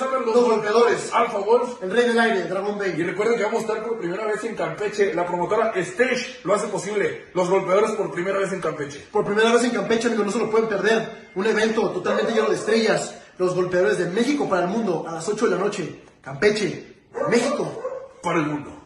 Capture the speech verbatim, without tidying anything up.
presentan los, Los golpeadores golpeadores. Alpha Wolf, El rey del aire, Dragon Bane. y recuerden que vamos a estar por primera vez en Campeche. La promotora Stage lo hace posible. Los golpeadores por primera vez en Campeche. Por primera vez en Campeche, amigos, no se lo pueden perder. Un evento totalmente lleno de estrellas. Los golpeadores de México para el mundo a las ocho de la noche. Campeche, México. Para el mundo.